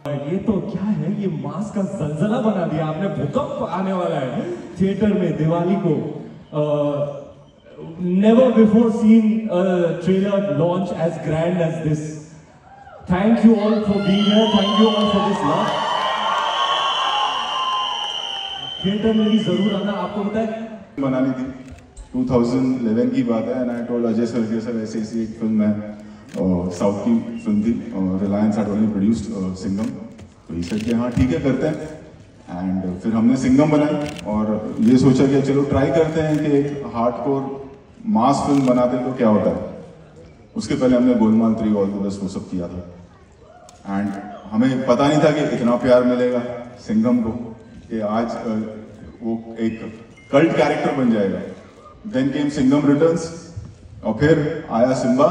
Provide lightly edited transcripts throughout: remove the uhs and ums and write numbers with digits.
ये तो क्या है, ये मास का जलजला बना दिया आपने, भूकंप आने वाला है थिएटर में दिवाली को। Never before seen trailer launch as grand as this. Thank you all for being here, thank you all for this love. Theatre में भी जरूर आना। आपको बताए बनानी थी 2011 की बात है, and I told Ajay sir के सर ऐसी एक फिल्म है, साउथ की फिल्म थी, Reliance had only produced Singham, तो ये सेड कि हाँ ठीक है करते हैं। एंड फिर हमने सिंघम बनाई और ये सोचा कि चलो ट्राई करते हैं कि एक हार्डकोर मास फिल्म बनाते तो क्या होता है। उसके पहले हमने गोलमाल 3 ऑल द बेस्ट वो सब किया था, एंड हमें पता नहीं था कि इतना प्यार मिलेगा सिंघम को कि आज वो एक कल्ट कैरेक्टर बन जाएगा। देन केम सिंघम रिटर्न्स और फिर आया Simmba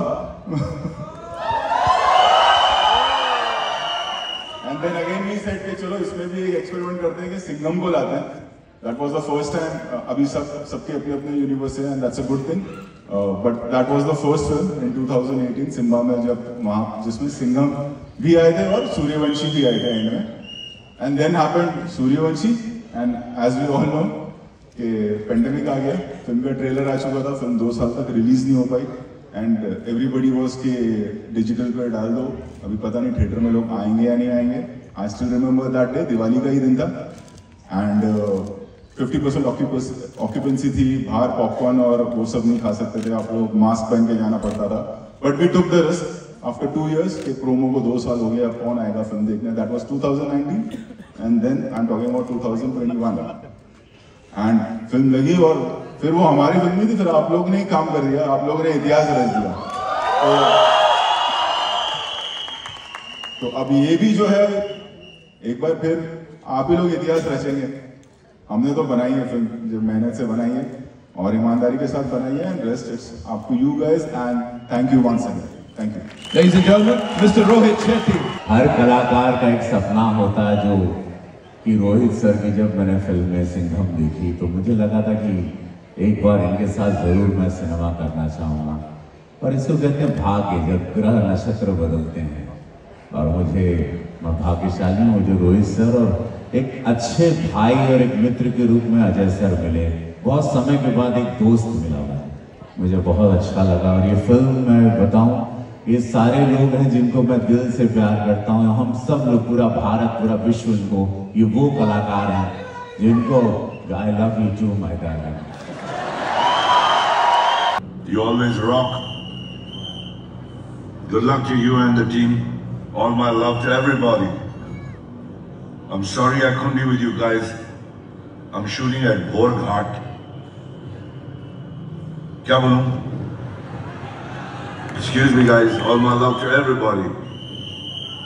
and then again we said कि चलो इसमें भी एक एक्सपेरिमेंट करते हैं कि सिंघम को लाते हैं। That was the first time. अभी सबके अपने अपने यूनिवर्स है and that's a good thing, but that was the first film in 2018 Simmba में, जब वहां जिसमें सिंघम भी आए थे और सूर्यवंशी भी आए थे एंड में। And then happened Sooryavanshi, and as we all know कि पेंडेमिक आ गया, फिल्म का ट्रेलर आ चुका था, फिल्म 2 साल तक रिलीज नहीं हो पाई, एंड एवरीबडी वाज कि डिजिटल पे डाल दो, अभी पता नहीं थिएटर में लोग आएंगे या नहीं आएंगे। I still remember that day, Diwali का ही दिन था, एंड 50% ऑक्यूपेंसी थी, बाहर पॉपकॉर्न और वो सब नहीं खा सकते थे, आप लोग मास्क पहन के जाना पड़ता था। But we took the risk after 2 years के प्रोमो को 2 साल हो गया, अब कौन आएगा फिल्म देखने। That was 2019, and then I am talking about 2021, and film लगी और फिर वो हमारी फिल्म नहीं थी, फिर आप लोग ने ही काम कर दिया, आप लोगों ने इतिहास रच दिया। तो अब ये भी जो है एक बार फिर आप ही लोग इतिहास रचेंगे। हमने तो बनाई है फिल्म, जो मेहनत से बनाई है और ईमानदारी के साथ बनाई है, and rest it's up to you guys, and thank you once again. Thank you. Ladies and gentlemen, Mr. Rohit Shetty. हर कलाकार का एक सपना होता है, जो कि रोहित सर की जब मैंने फिल्म में सिंघम देखी तो मुझे लगा था कि एक बार इनके साथ जरूर मैं सिनेमा करना चाहूँगा। और इसको कहते हैं भाग्य, जब ग्रह नक्षत्र बदलते हैं, और मैं भाग्यशाली हूँ जो रोहित सर और एक अच्छे भाई और एक मित्र के रूप में अजय सर मिले। बहुत समय के बाद एक दोस्त मिला मुझे बहुत अच्छा लगा। और ये फिल्म मैं बताऊँ, ये सारे लोग हैं जिनको मैं दिल से प्यार करता हूँ, हम सब लोग, पूरा भारत, पूरा विश्व, इनको, ये वो कलाकार हैं जिनको I love you too my darling. You always rock. Good luck to you and the team. All my love to everybody. I'm sorry I couldn't be with you guys. I'm shooting at Borghat. Kya bolun? Excuse me guys. All my love to everybody.